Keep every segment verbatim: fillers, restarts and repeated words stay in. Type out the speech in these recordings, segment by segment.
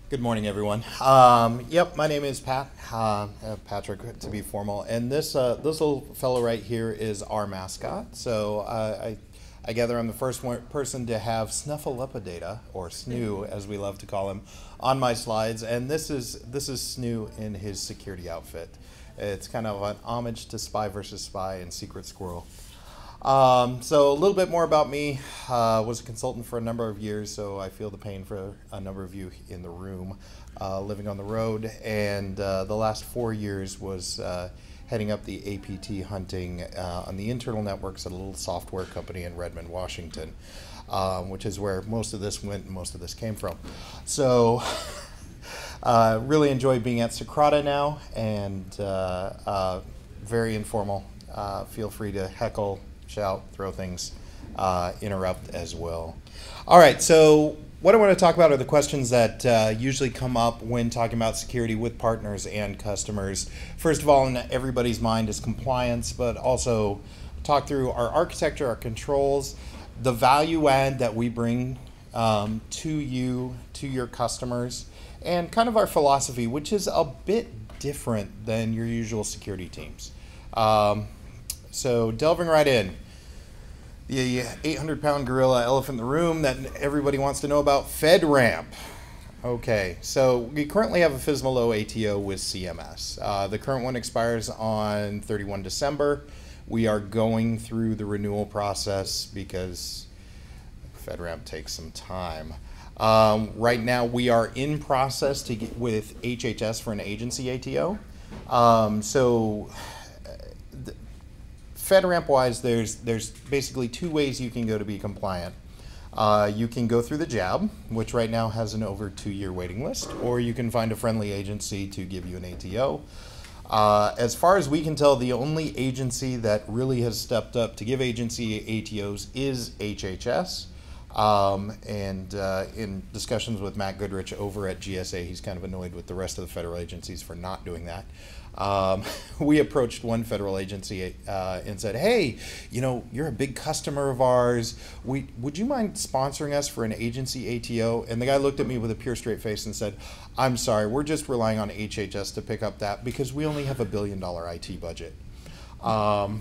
Good morning, everyone. Um, yep, my name is Pat, uh, uh, Patrick to be formal, and this uh, this little fellow right here is our mascot. So uh, I, I gather I'm the first one, person to have Snuffleupagus, or Snoo, as we love to call him, on my slides, and this is this is Snoo in his security outfit. It's kind of an homage to Spy versus Spy and Secret Squirrel. Um, so a little bit more about me. Uh, was a consultant for a number of years, so I feel the pain for a number of you in the room, uh, living on the road. And uh, the last four years was uh, heading up the A P T hunting uh, on the internal networks at a little software company in Redmond, Washington, um, which is where most of this went and most of this came from. So uh, really enjoy being at Socrata now, and uh, uh, very informal. Uh, feel free to heckle, shout, throw things, uh, interrupt as well. All right, so what I want to talk about are the questions that uh, usually come up when talking about security with partners and customers. First of all, in everybody's mind is compliance, but also talk through our architecture, our controls, the value add that we bring um, to you, to your customers, and kind of our philosophy, which is a bit different than your usual security teams. Um, So delving right in, the eight hundred pound gorilla elephant in the room that everybody wants to know about, FedRAMP. Okay, so we currently have a FSMA-Low A T O with C M S. Uh, the current one expires on thirty-first of December. We are going through the renewal process because FedRAMP takes some time. Um, right now we are in process to get with H H S for an agency A T O. Um, so FedRAMP-wise, there's there's basically two ways you can go to be compliant. Uh, you can go through the J A B, which right now has an over two-year waiting list, or you can find a friendly agency to give you an A T O. Uh, as far as we can tell, the only agency that really has stepped up to give agency A T Os is H H S. Um, and uh, in discussions with Matt Goodrich over at G S A, he's kind of annoyed with the rest of the federal agencies for not doing that. Um, we approached one federal agency uh, and said, hey, you know, you're a big customer of ours. We, would you mind sponsoring us for an agency A T O? And the guy looked at me with a pure straight face and said, I'm sorry, we're just relying on H H S to pick up that because we only have a billion dollar I T budget. Um,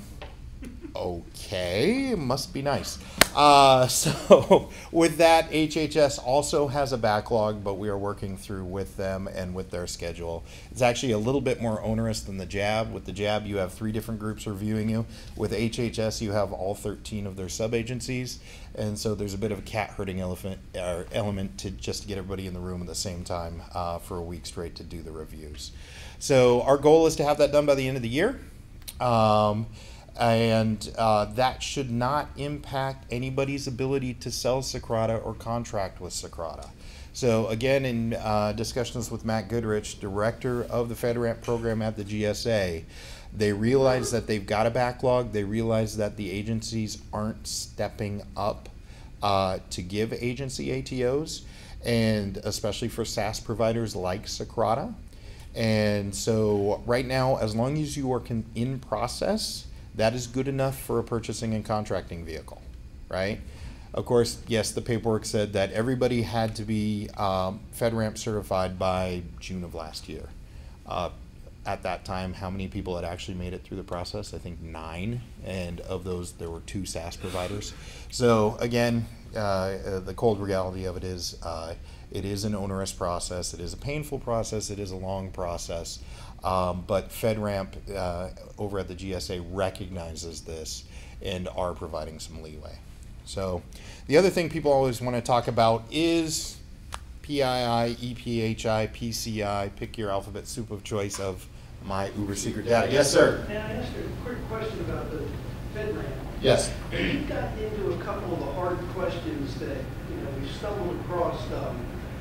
okay, must be nice. Uh, so with that, H H S also has a backlog, but we are working through with them and with their schedule. It's actually a little bit more onerous than the J A B. With the J A B, you have three different groups reviewing you. With H H S, you have all thirteen of their sub-agencies, and so there's a bit of a cat herding elephant, or element to just to get everybody in the room at the same time uh, for a week straight to do the reviews. So our goal is to have that done by the end of the year. Um, And uh, that should not impact anybody's ability to sell Socrata or contract with Socrata. So again, in uh, discussions with Matt Goodrich, director of the FedRAMP program at the G S A, they realize that they've got a backlog. They realize that the agencies aren't stepping up uh, to give agency A T Os, and especially for SaaS providers like Socrata. And so right now, as long as you are con in process, that is good enough for a purchasing and contracting vehicle, right? Of course, yes, the paperwork said that everybody had to be um, FedRAMP certified by June of last year. Uh, at that time, how many people had actually made it through the process? I think nine, and of those, there were two SaaS providers. So again, uh, uh, the cold reality of it is, uh, it is an onerous process, it is a painful process, it is a long process. Um, but FedRAMP uh, over at the G S A recognizes this and are providing some leeway. So the other thing people always want to talk about is P I I, E P H I, P C I, pick your alphabet soup of choice of my uber secret data. Yes, sir? May I ask you a quick question about the FedRAMP? Yes. You got into a couple of the hard questions that, you know, we stumbled across. Um,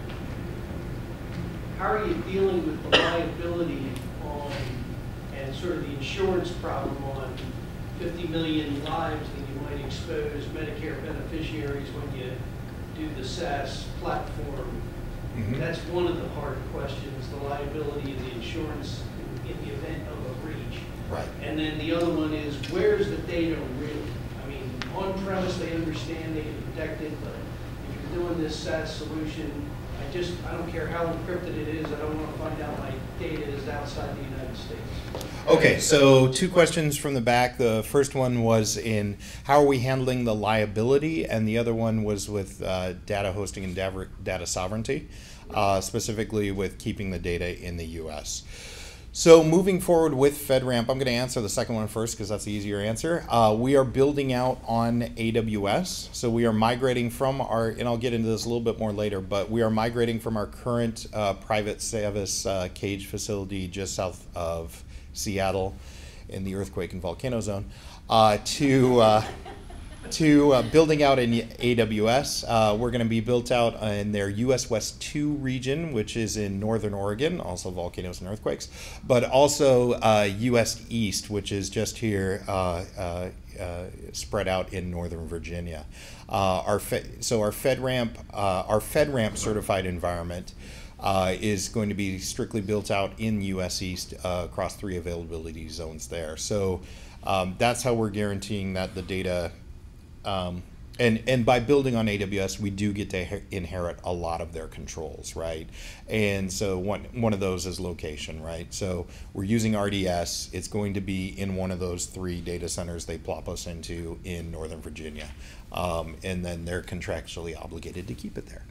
how are you dealing with the liability on, and sort of the insurance problem on fifty million lives that you might expose Medicare beneficiaries when you do the SaaS platform? Mm-hmm. That's one of the hard questions, the liability of the insurance in, in the event of a breach. Right. And then the other one is, where's the data really? I mean, on-premise they understand they can protect it, but if you're doing this SaaS solution, I just, I don't care how encrypted it is, I don't want to find out my data is outside the United States. Okay, so two questions from the back. The first one was in how are we handling the liability, and the other one was with uh, data hosting and data, data sovereignty, uh, specifically with keeping the data in the U S. So moving forward with FedRAMP, I'm going to answer the second one first because that's the easier answer. Uh, we are building out on A W S. So we are migrating from our, and I'll get into this a little bit more later, but we are migrating from our current uh, private service uh, cage facility just south of Seattle in the earthquake and volcano zone uh, to uh, to uh, building out in A W S. Uh, we're going to be built out in their U S West two region, which is in northern Oregon, also volcanoes and earthquakes, but also uh, U S East, which is just here uh, uh, uh, spread out in northern Virginia. Uh, our so our FedRAMP, uh, our FedRAMP certified environment uh, is going to be strictly built out in U S East uh, across three availability zones there. So um, that's how we're guaranteeing that the data. Um, and, and by building on A W S, we do get to inherit a lot of their controls, right? And so one, one of those is location, right? So we're using R D S. It's going to be in one of those three data centers they plop us into in Northern Virginia. Um, and then they're contractually obligated to keep it there.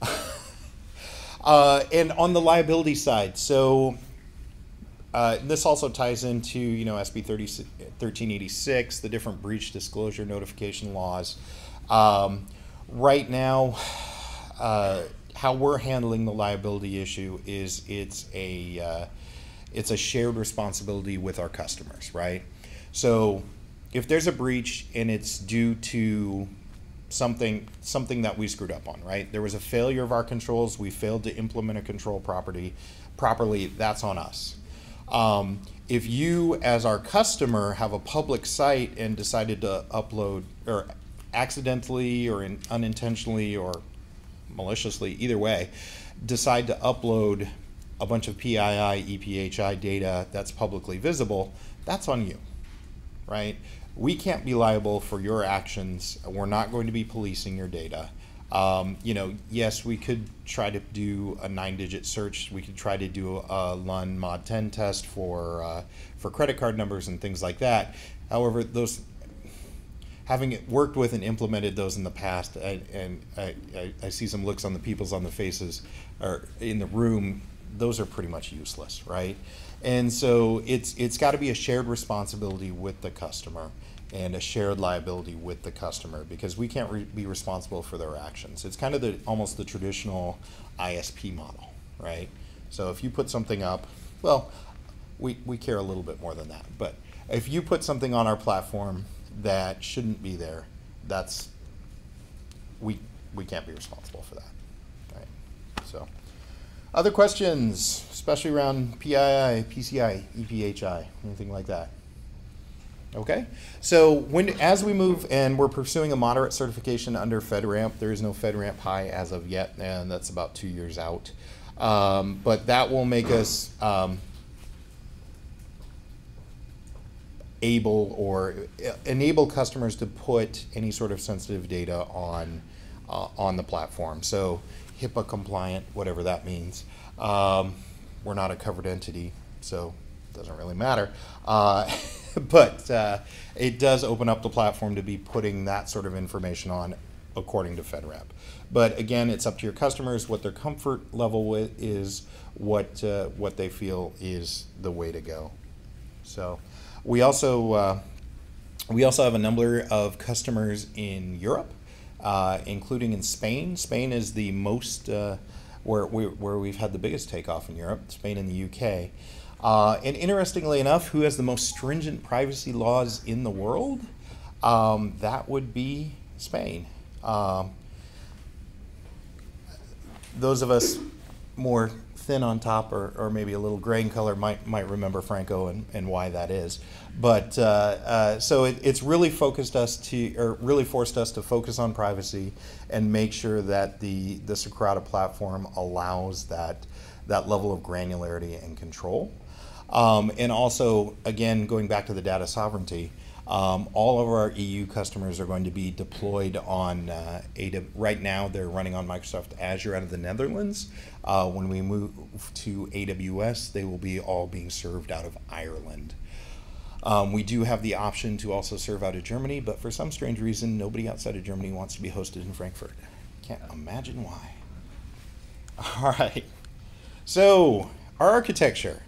uh, and on the liability side, so Uh, this also ties into, you know, S B thirteen eighty-six, the different breach disclosure notification laws. Um, right now, uh, how we're handling the liability issue is it's a uh, it's a shared responsibility with our customers, right? So if there's a breach and it's due to something something that we screwed up on, right? There was a failure of our controls. We failed to implement a control property properly. That's on us. Um, if you, as our customer, have a public site and decided to upload, or accidentally or in, unintentionally or maliciously, either way, decide to upload a bunch of P I I, E P H I data that's publicly visible, that's on you, right? We can't be liable for your actions. We're not going to be policing your data. Um, you know, yes, we could try to do a nine-digit search. We could try to do a Lund Mod ten test for uh, for credit card numbers and things like that. However, those having worked with and implemented those in the past, I, and I, I, I see some looks on the people's on the faces or in the room. Those are pretty much useless, right? And so it's it's got to be a shared responsibility with the customer and a shared liability with the customer, because we can't re be responsible for their actions. It's kind of the almost the traditional I S P model, right? So if you put something up, well, we, we care a little bit more than that, but if you put something on our platform that shouldn't be there, that's, we, we can't be responsible for that, right? So, other questions, especially around P I I, P C I, E P H I, anything like that? Okay, so when as we move and we're pursuing a moderate certification under FedRAMP, there is no FedRAMP High as of yet, and that's about two years out. Um, but that will make us um, able or enable customers to put any sort of sensitive data on uh, on the platform. So HIPAA compliant, whatever that means. Um, we're not a covered entity, so it doesn't really matter. Uh, But uh, it does open up the platform to be putting that sort of information on according to FedRAMP. But again, it's up to your customers what their comfort level with is, what uh, what they feel is the way to go. So we also uh, we also have a number of customers in Europe, uh, including in Spain. Spain is the most uh, where we, where we've had the biggest takeoff in Europe. Spain and the U K. Uh, and interestingly enough, who has the most stringent privacy laws in the world? Um, that would be Spain. Um, those of us more thin on top, or, or maybe a little gray in color, might might remember Franco and, and why that is. But uh, uh, so it, it's really focused us to, or really forced us to focus on privacy and make sure that the the Socrata platform allows that that level of granularity and control. Um, and also, again, going back to the data sovereignty, Um, all of our E U customers are going to be deployed on uh, A W S. Right now, they're running on Microsoft Azure out of the Netherlands. Uh, when we move to A W S, they will be all being served out of Ireland. Um, we do have the option to also serve out of Germany, but for some strange reason, nobody outside of Germany wants to be hosted in Frankfurt. Can't imagine why. All right. So, our architecture.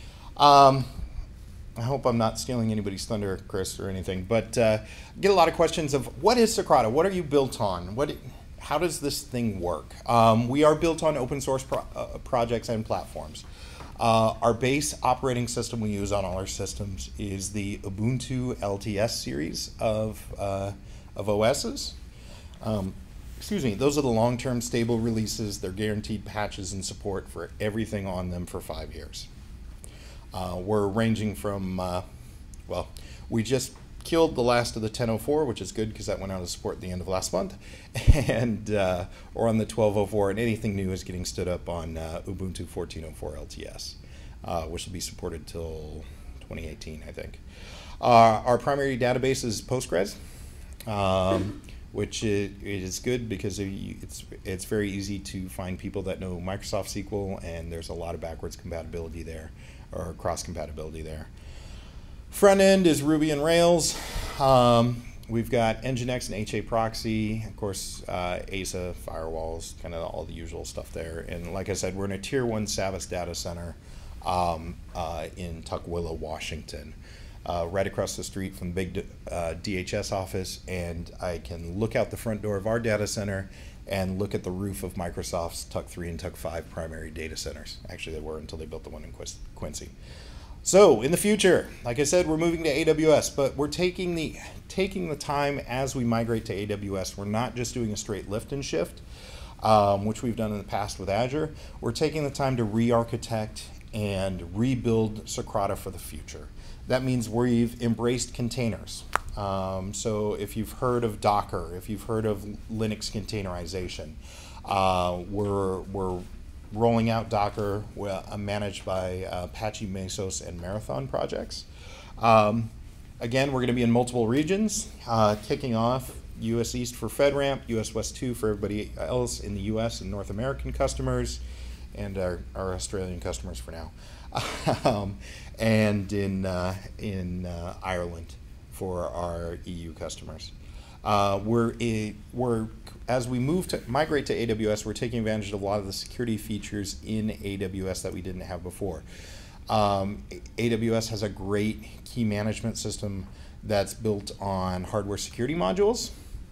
Um, I hope I'm not stealing anybody's thunder, Chris, or anything, but uh, I get a lot of questions of what is Socrata? What are you built on? What, how does this thing work? Um, we are built on open source pro uh, projects and platforms. Uh, our base operating system we use on all our systems is the Ubuntu L T S series of, uh, of O Ss. Um, excuse me, those are the long-term stable releases. They're guaranteed patches and support for everything on them for five years. Uh, we're ranging from, uh, well, we just killed the last of the ten oh four, which is good because that went out of support at the end of last month, and uh, we're on the twelve oh four, and anything new is getting stood up on uh, Ubuntu fourteen oh four L T S, uh, which will be supported till twenty eighteen, I think. Uh, our primary database is Postgres, um, which is, it is good because it's, it's very easy to find people that know Microsoft S Q L, and there's a lot of backwards compatibility there, or cross compatibility there. Front end is Ruby and Rails. Um, we've got Nginx and H A proxy, of course, uh, A S A, firewalls, kind of all the usual stuff there. And like I said, we're in a tier one Savvis data center um, uh, in Tukwila, Washington, uh, right across the street from the big uh, D H S office. And I can look out the front door of our data center and look at the roof of Microsoft's Tuck three and Tuck five primary data centers. Actually, they were until they built the one in Quincy. So in the future, like I said, we're moving to A W S, but we're taking the, taking the time as we migrate to A W S. We're not just doing a straight lift and shift, um, which we've done in the past with Azure. We're taking the time to re-architect and rebuild Socrata for the future. That means we've embraced containers. Um, so if you've heard of Docker, if you've heard of Linux containerization, uh, we're, we're rolling out Docker, uh, managed by uh, Apache Mesos and Marathon projects. Um, again, we're going to be in multiple regions, uh, kicking off U S East for FedRAMP, U S West two for everybody else in the U S and North American customers, and our, our Australian customers for now, um, and in, uh, in uh, Ireland for our E U customers. Uh, we're, a, we're, as we move to migrate to A W S, we're taking advantage of a lot of the security features in A W S that we didn't have before. Um, A W S has a great key management system that's built on hardware security modules.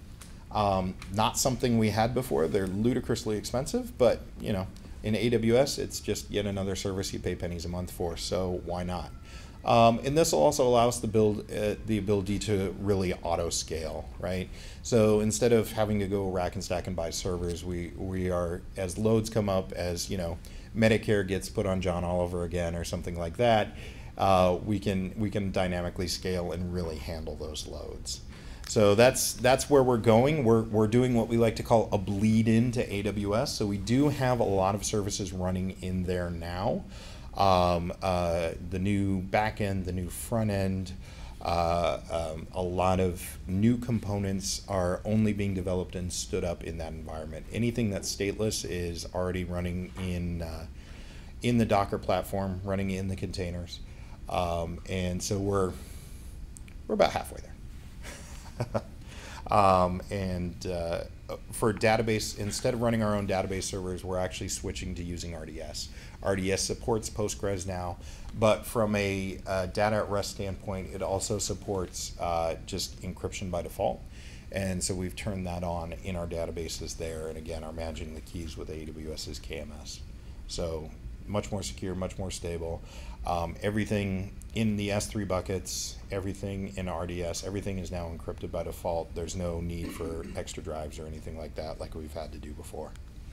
Um, not something we had before. They're ludicrously expensive, but you know, in A W S, it's just yet another service you pay pennies a month for, so why not? Um, and this will also allow us to build uh, the ability to really auto scale, right? So instead of having to go rack and stack and buy servers, we, we are, as loads come up, as you know, Medicare gets put on John Oliver again or something like that, uh, we can we can dynamically scale and really handle those loads. So that's that's where we're going. We're we're doing what we like to call a bleed into A W S. So we do have a lot of services running in there now. Um, uh, the new back end, the new front end, uh, um, a lot of new components are only being developed and stood up in that environment. Anything that's stateless is already running in uh, in the Docker platform, running in the containers, um, and so we're we're about halfway there. um, and uh, for database, instead of running our own database servers, we're actually switching to using R D S. R D S supports Postgres now, but from a uh, data at rest standpoint, it also supports uh, just encryption by default. And so we've turned that on in our databases there, and again, are managing the keys with AWS's K M S. So much more secure, much more stable. Um, everything in the S three buckets, everything in R D S, everything is now encrypted by default. There's no need for extra drives or anything like that like we've had to do before.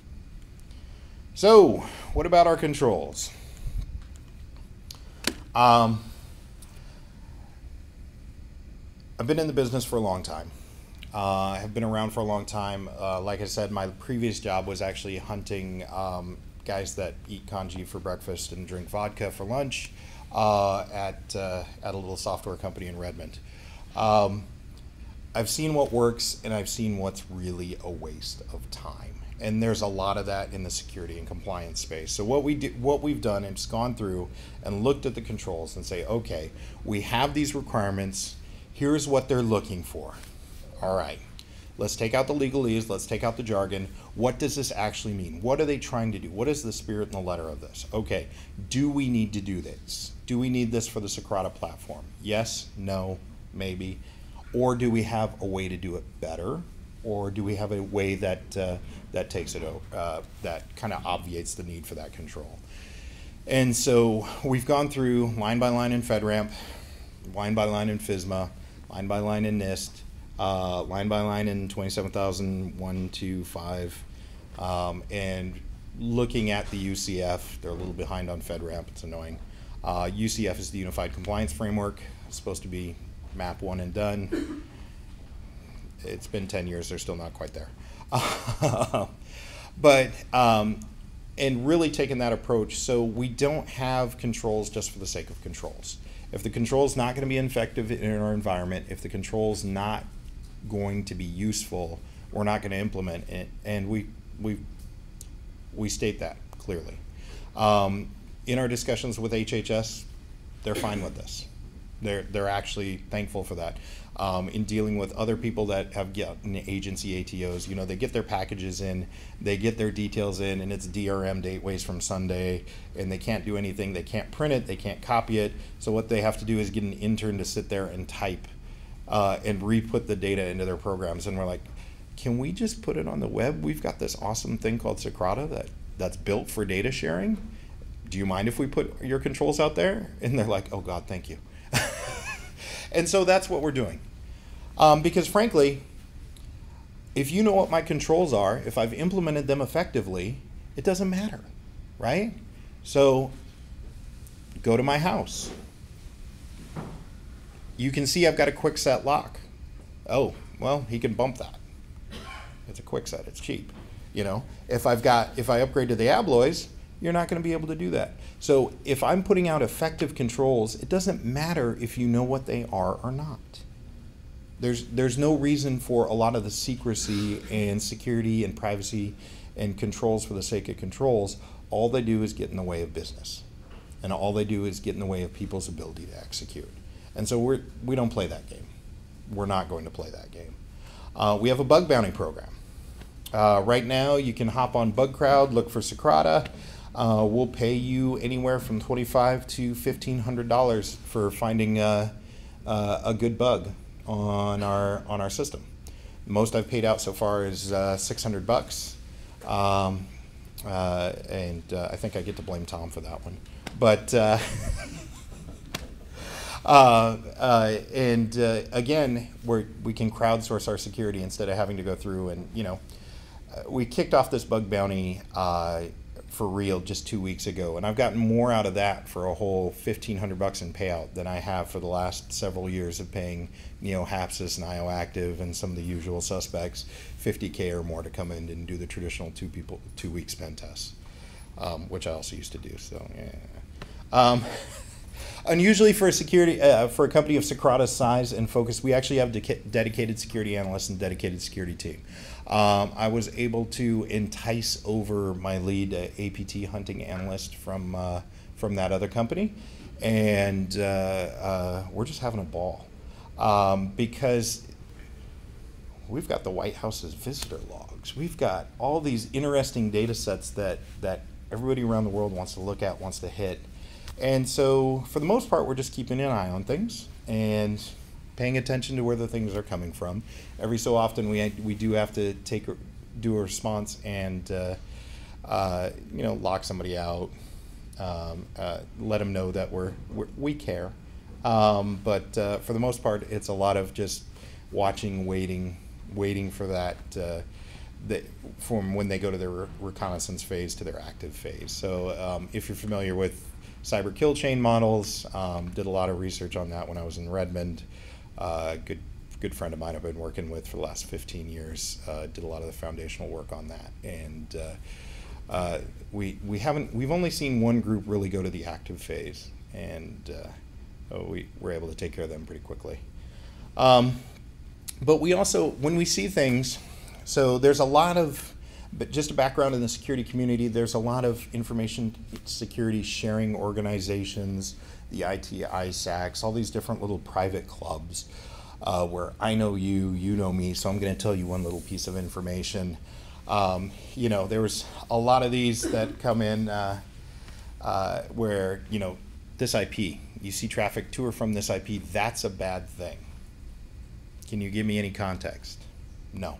So, what about our controls? Um, I've been in the business for a long time. Uh, I've been around for a long time. Uh, like I said, my previous job was actually hunting um, guys that eat congee for breakfast and drink vodka for lunch uh, at, uh, at a little software company in Redmond. Um, I've seen what works, and I've seen what's really a waste of time. And there's a lot of that in the security and compliance space. So what we do, what we've done is gone through and looked at the controls and say, okay, we have these requirements. Here's what they're looking for. All right, let's take out the legalese. Let's take out the jargon. What does this actually mean? What are they trying to do? What is the spirit and the letter of this? Okay, do we need to do this? Do we need this for the Socrata platform? Yes, no, maybe. Or do we have a way to do it better? Or do we have a way that uh, that takes it, uh, that kind of obviates the need for that control? And so we've gone through line by line in FedRAMP, line by line in FISMA, line by line in NIST, uh, line by line in twenty-seven thousand one twenty-five, um, and looking at the U C F. They're a little behind on FedRAMP. It's annoying. Uh, U C F is the Unified Compliance Framework. It's supposed to be map one and done. It's been ten years, they're still not quite there. But, um, and really taking that approach, so we don't have controls just for the sake of controls. If the control's not gonna be effective in our environment, if the control's not going to be useful, we're not gonna implement it, and we, we, we state that clearly. Um, in our discussions with H H S, they're fine with this. They're, they're actually thankful for that. Um, in dealing with other people that have gotten agency A T Os, you know, they get their packages in, they get their details in, and it's D R M, dateways from Sunday, and they can't do anything. They can't print it, they can't copy it. So what they have to do is get an intern to sit there and type uh, and re-put the data into their programs. And we're like, can we just put it on the web? We've got this awesome thing called Socrata that, that's built for data sharing. Do you mind if we put your controls out there? And they're like, oh God, thank you. And so that's what we're doing. Um, because frankly, if you know what my controls are, if I've implemented them effectively, it doesn't matter, right? So go to my house. You can see I've got a quick set lock. Oh, well, he can bump that. It's a quick set, it's cheap. You know, if I've got, if I upgrade to the Abloys, you're not going to be able to do that. So if I'm putting out effective controls, it doesn't matter if you know what they are or not. There's, there's no reason for a lot of the secrecy and security and privacy and controls for the sake of controls. All they do is get in the way of business. And all they do is get in the way of people's ability to execute. And so we're, we don't play that game. We're not going to play that game. Uh, we have a bug bounty program. Uh, right now, you can hop on BugCrowd, look for Socrata. Uh, we'll pay you anywhere from twenty-five to fifteen hundred dollars for finding uh, uh, a good bug on our on our system. The most I've paid out so far is uh, six hundred bucks, um, uh, and uh, I think I get to blame Tom for that one. But uh, uh, uh, and uh, again, we we can crowdsource our security instead of having to go through and you know, uh, we kicked off this bug bounty uh, for real just two weeks ago, and I've gotten more out of that for a whole fifteen hundred bucks in payout than I have for the last several years of paying, you know, Hapsys and IOActive and some of the usual suspects fifty K or more to come in and do the traditional two people two week spend tests, um, which I also used to do. So yeah. Um, unusually for a security uh, for a company of Socrata's size and focus, we actually have de dedicated security analysts and dedicated security team. Um, I was able to entice over my lead uh, A P T hunting analyst from uh, from that other company, and uh, uh, we're just having a ball um, because we've got the White House's visitor logs. We've got all these interesting data sets that that everybody around the world wants to look at, wants to hit, and so for the most part, we're just keeping an eye on things and paying attention to where the things are coming from. Every so often, we we do have to take do a response and uh, uh, you know, lock somebody out, um, uh, let them know that we're, we're we care. Um, but uh, for the most part, it's a lot of just watching, waiting, waiting for that. Uh, that from when they go to their re reconnaissance phase to their active phase. So um, if you're familiar with cyber kill chain models, um, did a lot of research on that when I was in Redmond. Uh, good, good friend of mine I've been working with for the last fifteen years. Uh, did a lot of the foundational work on that, and uh, uh, we we haven't we've only seen one group really go to the active phase, and uh, we were able to take care of them pretty quickly. Um, but we also, when we see things, so there's a lot of, but just a background in the security community, there's a lot of information security sharing organizations, the I T I SACs, all these different little private clubs uh, where I know you, you know me, so I'm going to tell you one little piece of information. Um, you know, there was a lot of these that come in uh, uh, where, you know, this I P, you see traffic to or from this I P, that's a bad thing. Can you give me any context? No.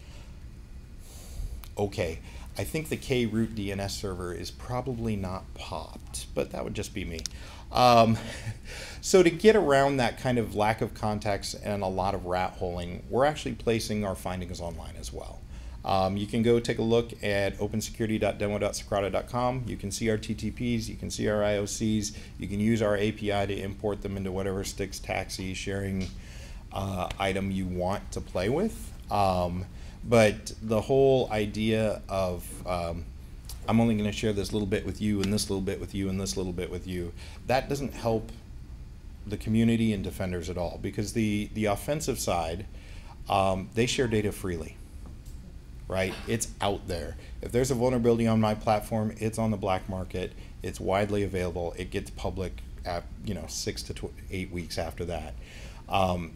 Okay, I think the K-root D N S server is probably not popped, but that would just be me. Um, so to get around that kind of lack of context and a lot of rat holing, we're actually placing our findings online as well. Um, you can go take a look at open security dot demo dot socrata dot com. You can see our T T Ps, you can see our I O Cs, you can use our A P I to import them into whatever Stix taxi sharing uh, item you want to play with. Um, But the whole idea of um, I'm only going to share this little bit with you and this little bit with you and this little bit with you, that doesn't help the community and defenders at all, because the, the offensive side, um, they share data freely, right? It's out there. If there's a vulnerability on my platform, it's on the black market, it's widely available, it gets public at, you know, six to tw eight weeks after that. Um,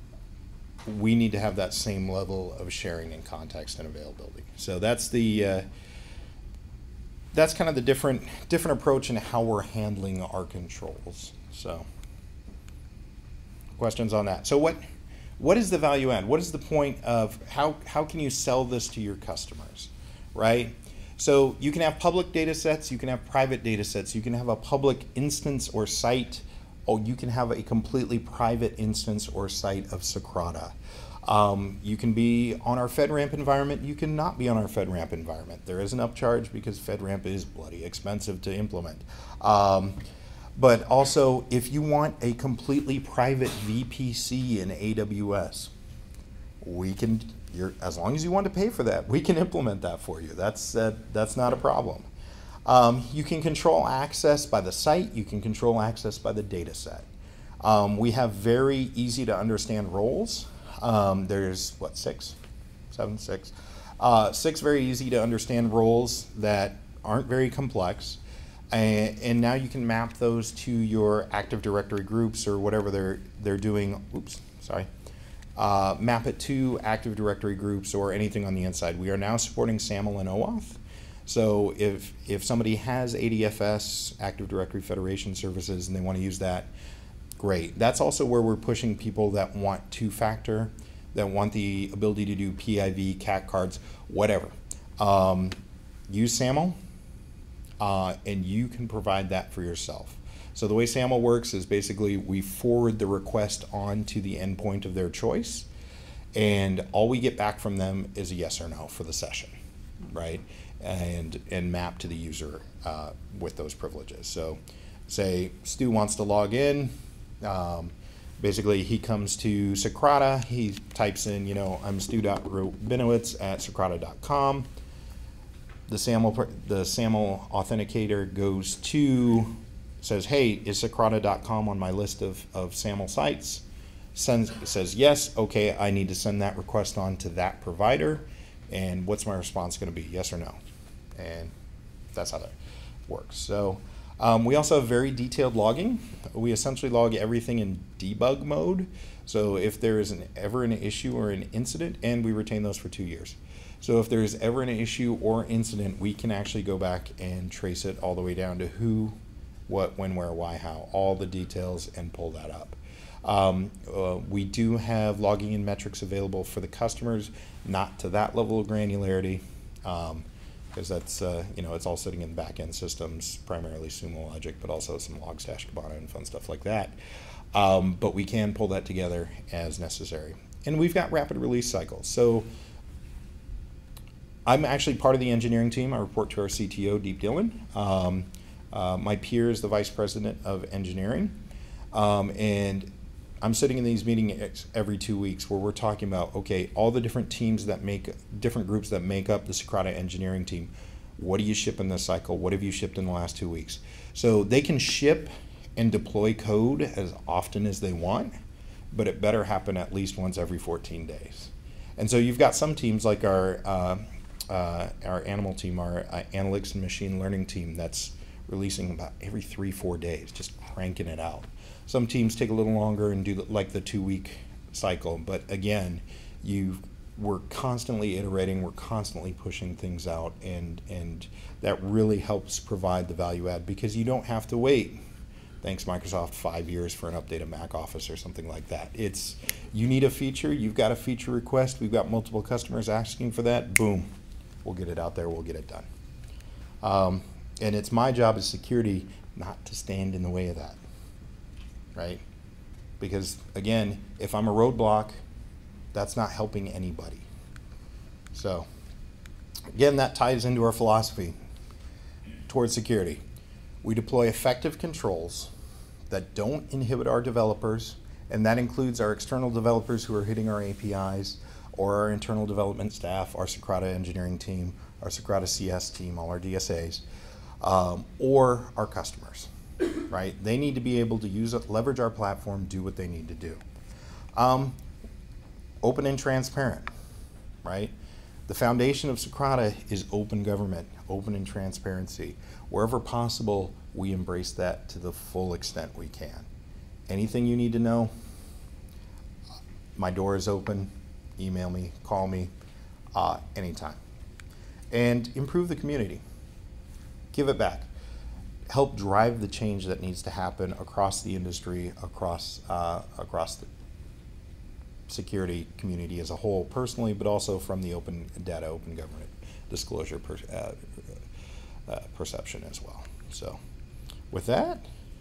we need to have that same level of sharing and context and availability. So that's the uh, that's kind of the different different approach in how we're handling our controls. So questions on that. So what what is the value add? What is the point of how how can you sell this to your customers, right? So you can have public data sets, you can have private data sets, you can have a public instance or site, or you can have a completely private instance or site of Socrata. Um, you can be on our FedRAMP environment, you cannot be on our FedRAMP environment. There is an upcharge because FedRAMP is bloody expensive to implement. Um, but also, if you want a completely private V P C in A W S, we can, you're, as long as you want to pay for that, we can implement that for you. That's, uh, that's not a problem. Um, you can control access by the site, you can control access by the data set. Um, we have very easy to understand roles. Um, there's, what, six? Seven, six. Uh, six very easy to understand roles that aren't very complex. And, and now you can map those to your Active Directory groups or whatever they're, they're doing. Oops, sorry. Uh, map it to Active Directory groups or anything on the inside. We are now supporting SAML and OAuth. So if, if somebody has A D F S, Active Directory Federation Services, and they want to use that, great. That's also where we're pushing people that want two-factor, that want the ability to do P I V, C A C cards, whatever. Um, use SAML, uh, and you can provide that for yourself. So the way SAML works is basically we forward the request on to the endpoint of their choice, and all we get back from them is a yes or no for the session, right? And, and map to the user uh, with those privileges. So say Stu wants to log in, um, basically he comes to Socrata, he types in, you know, I'm stu.rabinowitz at socrata dot com. The SAML, the SAML authenticator goes to, says, hey, is socrata dot com on my list of, of SAML sites? Sends, says yes, okay, I need to send that request on to that provider, and what's my response going to be, yes or no? And that's how that works. So um, we also have very detailed logging. We essentially log everything in debug mode. So if there is an, ever an issue or an incident, and we retain those for two years. So if there is ever an issue or incident, we can actually go back and trace it all the way down to who, what, when, where, why, how, all the details, and pull that up. Um, uh, we do have logging and metrics available for the customers, not to that level of granularity, um, because that's, uh, you know, it's all sitting in back-end systems, primarily Sumo Logic, but also some Logstash, Kibana, and fun stuff like that. Um, but we can pull that together as necessary. And we've got rapid release cycles. So I'm actually part of the engineering team. I report to our C T O, Deep Dillon. Um, uh, my peer is the vice president of engineering. Um, and I'm sitting in these meetings every two weeks where we're talking about, okay, all the different teams that make, different groups that make up the Socrata engineering team. What do you ship in this cycle? What have you shipped in the last two weeks? So they can ship and deploy code as often as they want, but it better happen at least once every fourteen days. And so you've got some teams like our uh, uh, our animal team, our uh, analytics and machine learning team, that's releasing about every three, four days, just cranking it out. Some teams take a little longer and do like the two-week cycle, but again, you we're constantly iterating, we're constantly pushing things out, and and that really helps provide the value add, because you don't have to wait, thanks Microsoft, five years for an update of Mac Office or something like that. It's, you need a feature, you've got a feature request, we've got multiple customers asking for that, boom, we'll get it out there, we'll get it done. Um, and it's my job as security not to stand in the way of that, right? Because again, if I'm a roadblock, that's not helping anybody. So again, that ties into our philosophy towards security. We deploy effective controls that don't inhibit our developers, and that includes our external developers who are hitting our A P Is, or our internal development staff, our Socrata engineering team, our Socrata C S team, all our D S As, um, or our customers, right? They need to be able to use it, leverage our platform, do what they need to do. Um, open and transparent, right? The foundation of Socrata is open government, open and transparency. Wherever possible, we embrace that to the full extent we can. Anything you need to know, my door is open. Email me, call me, uh, anytime. And improve the community. Give it back. Help drive the change that needs to happen across the industry, across, uh, across the security community as a whole, personally, but also from the open data, open government disclosure per, uh, uh, perception as well. So with that,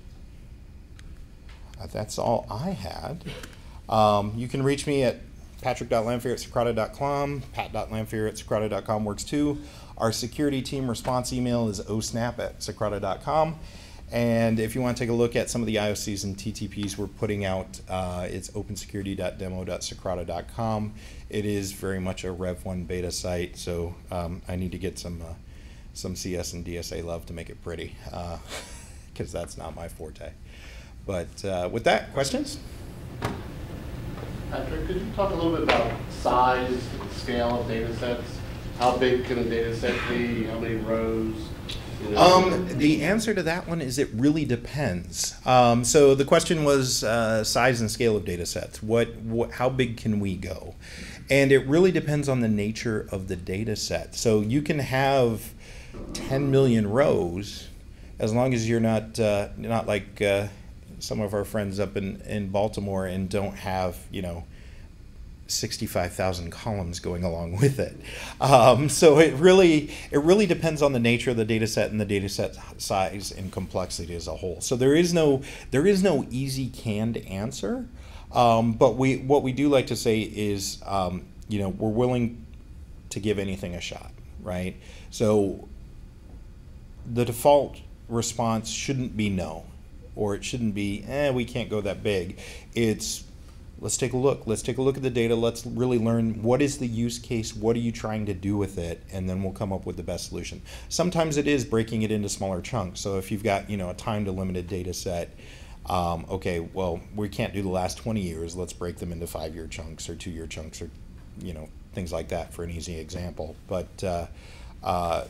uh, that's all I had. Um, you can reach me at patrick dot lanphier at socrata dot com, pat dot lanphier at socrata dot com works too. Our security team response email is o snap at socrata dot com. And if you want to take a look at some of the I O Cs and T T Ps we're putting out, uh, it's open security dot demo dot socrata dot com. It is very much a Rev one beta site, so um, I need to get some uh, some C S and D S A love to make it pretty, because uh, that's not my forte. But uh, with that, questions? Patrick, could you talk a little bit about size, scale of data sets? How big can a data set be? How many rows? You know? Um, the answer to that one is it really depends. Um, so the question was uh, size and scale of data sets. What, what, how big can we go? And it really depends on the nature of the data set. So you can have ten million rows as long as you're not, uh, not like uh, some of our friends up in, in Baltimore and don't have, you know, sixty-five thousand columns going along with it. Um, so it really it really depends on the nature of the data set and the data set size and complexity as a whole. So there is no there is no easy canned answer. Um, but we what we do like to say is um, you know, we're willing to give anything a shot, right? So the default response shouldn't be no, or it shouldn't be eh, we can't go that big. It's let's take a look. Let's take a look at the data. Let's really learn what is the use case, what are you trying to do with it, and then we'll come up with the best solution. Sometimes it is breaking it into smaller chunks. So if you've got, you know, a time to limited data set, um, okay, well, we can't do the last twenty years. Let's break them into five-year chunks or two-year chunks, or, you know, things like that for an easy example. But uh, uh,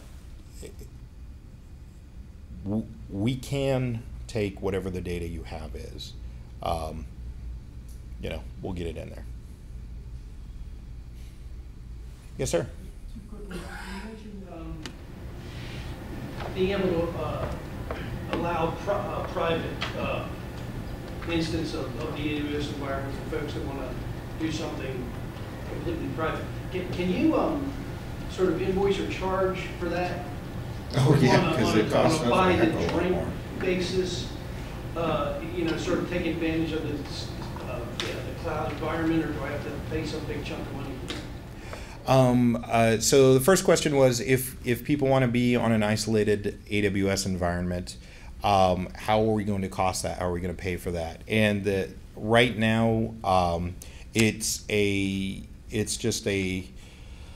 we can take whatever the data you have is. Um, you know, we'll get it in there. Yes, sir? Two quick ones. You mentioned um, being able to uh, allow pri uh, private uh, instance of, of the A W S environment for folks that want to do something completely private. Can, can you um, sort of invoice or charge for that? Oh, yeah, because it costs on a by the nothing a lot drink more. basis, uh, you know, sort of take advantage of the, uh, yeah, the cloud environment, or do I have to pay some big chunk of money? Um, uh, so the first question was if, if people want to be on an isolated A W S environment, um, how are we going to cost that? How are we going to pay for that? And the, right now, um, it's a it's just a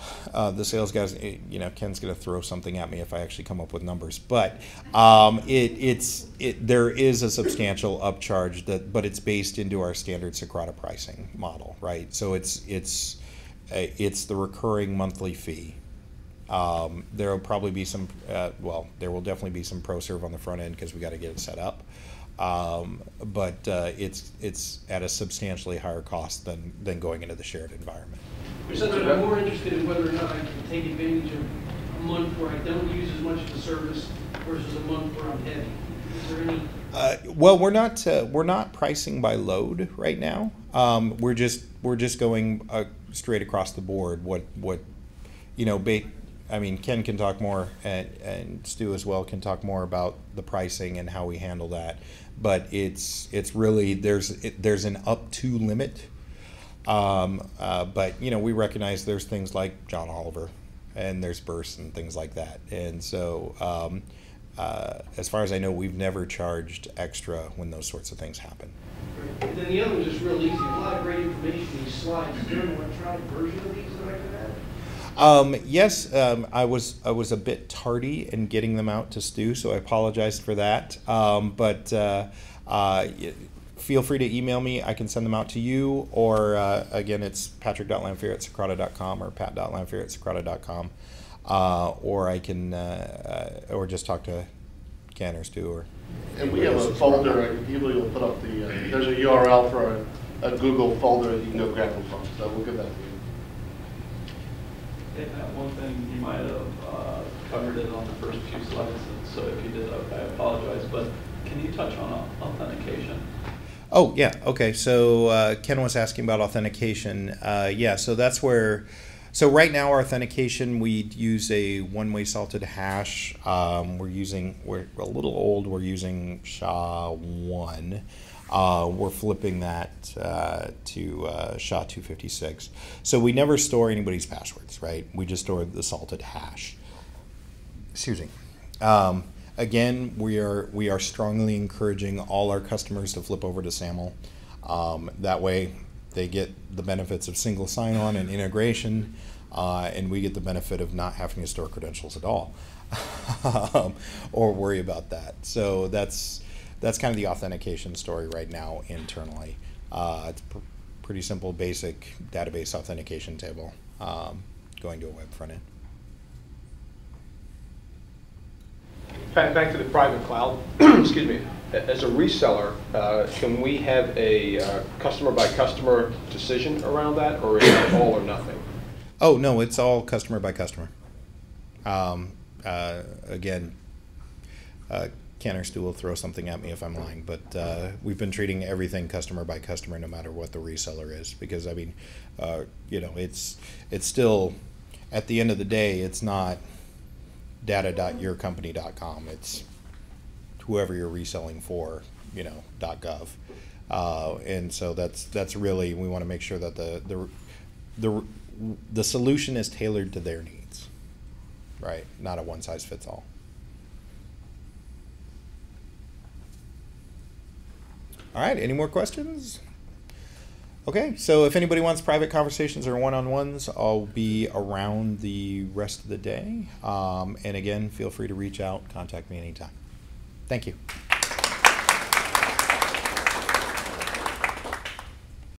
Uh, the sales guys, eh, you know, Ken's going to throw something at me if I actually come up with numbers, but um, it, it's it, there is a substantial upcharge that, but it's based into our standard Socrata pricing model, right? So it's it's uh, it's the recurring monthly fee. Um, there will probably be some, uh, well, there will definitely be some ProServe on the front end because we got to get it set up. Um, but uh, it's it's at a substantially higher cost than than going into the shared environment. Which is I'm more interested in whether or not I can take advantage of a month where I don't use as much of the service versus a month where I'm heavy. Is there any? Uh, well, we're not uh, we're not pricing by load right now. Um, we're just we're just going uh, straight across the board. What what you know, ba- I mean, Ken can talk more, and, and Stu as well can talk more about the pricing and how we handle that. But it's it's really there's it, there's an up to limit. Um, uh, but you know, we recognize there's things like John Oliver, and there's bursts and things like that. And so, um, uh, as far as I know, we've never charged extra when those sorts of things happen. And then the other one's just real easy. A lot of great information in these slides. Is there an electronic version of these that I can add? Um, yes, um, I was I was a bit tardy in getting them out to Stu, so I apologize for that. Um, but uh, uh, feel free to email me. I can send them out to you, or uh, again, it's patrick dot lanfear at socrata dot com or pat dot lanfear at socrata dot com, uh, or I can uh, uh, or just talk to Ken or Stu. Or And we have a folder. Usually, we'll put up the. Uh, there's a U R L for a, a Google folder that you can go grab them from. So we'll give that to you. Yeah, uh, one thing you might have uh, covered it on the first few slides, and so if you did, I apologize, but can you touch on authentication? Oh, yeah, okay, so uh, Ken was asking about authentication. Uh, yeah, so that's where, so right now our authentication, we use a one-way salted hash. Um, we're using, we're a little old, we're using S H A one. Uh, we're flipping that uh, to uh, S H A two fifty-six. So we never store anybody's passwords, right? We just store the salted hash. Excuse me. Um, again, we are we are strongly encouraging all our customers to flip over to SAML. Um, that way, they get the benefits of single sign-on and integration, uh, and we get the benefit of not having to store credentials at all, um, or worry about that. So that's. That's kind of the authentication story right now internally. Uh, it's pr pretty simple, basic database authentication table um, going to a web front end. Back, back to the private cloud. Excuse me. As a reseller, uh, can we have a uh, customer by customer decision around that, or is it all or nothing? Oh no, it's all customer by customer. Um, uh, again. Uh, Ken or Stu will throw something at me if I'm lying, but uh, we've been treating everything customer by customer, no matter what the reseller is, because I mean, uh, you know, it's it's still, at the end of the day, it's not data dot your company dot com. It's whoever you're reselling for, you know, .gov, uh, and so that's that's really, we want to make sure that the the the the solution is tailored to their needs, right? Not a one size fits all. All right, any more questions? Okay, so if anybody wants private conversations or one-on-ones, I'll be around the rest of the day. Um, and again, feel free to reach out, contact me anytime. Thank you.